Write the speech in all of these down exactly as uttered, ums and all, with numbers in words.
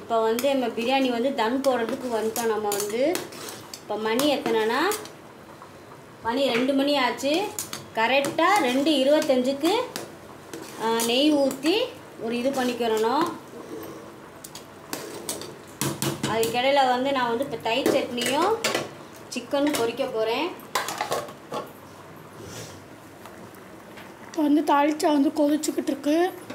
இப்போ வந்து நம்ம பிரியாணி வந்து தம் போடுறதுக்கு வந்துட்டோம். நம்ம வந்து இப்போ மணி எத்தனைனா மணி ரெண்டு மணி ஆச்சு. கரெக்டாக ரெண்டு இருபத்தஞ்சுக்கு நெய் ஊற்றி ஒரு இது பண்ணிக்கிறணும். அதுக்கிடையில் வந்து நான் வந்து இப்போ தயிர் சட்னியும் சிக்கனும் பொரிக்க போகிறேன். இப்போ வந்து தாளிச்சா வந்து கொதிச்சுக்கிட்டு இருக்கு.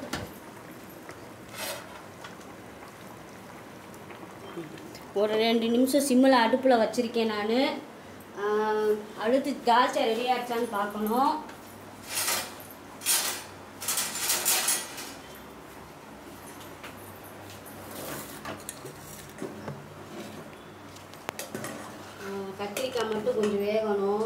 ஒரு ரெண்டு நிமிஷம் சிம்மில் அடுப்பில் வச்சுருக்கேன் நான். அடுத்து தால்ச்சா ரெடி ஆகிடுச்சான்னு பார்க்கணும். கத்திரிக்காய் மட்டும் கொஞ்சம் வேகணும்.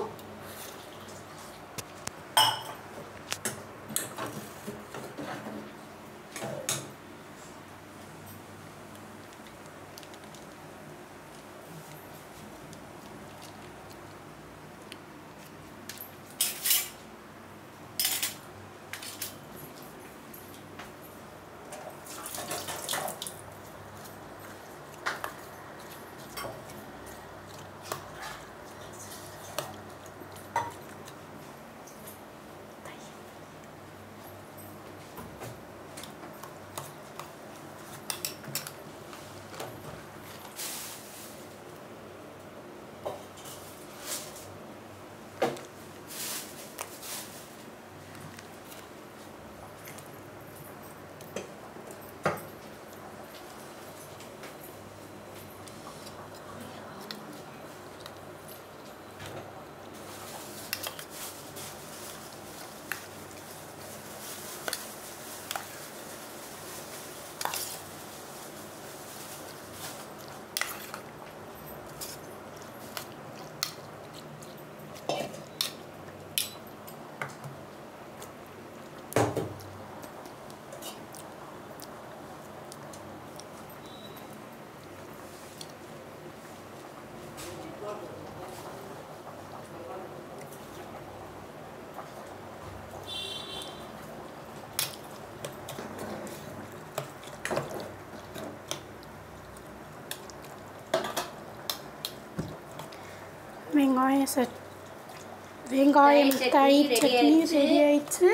வெங்காயம் சட் வெங்காயம் தயிர் சட்னி ரெடி ஆயிடுச்சு.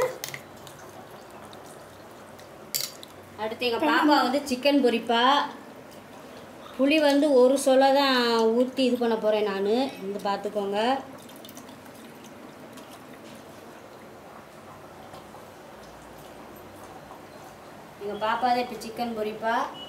அடுத்து எங்கள் பாப்பா வந்து சிக்கன் பொரிப்பா. புளி வந்து ஒரு சொலை தான் ஊற்றி இது பண்ண போகிறேன் நான். வந்து பார்த்துக்கோங்க. எங்கள் பாப்பா தான் இப்போ சிக்கன் பொரிப்பா.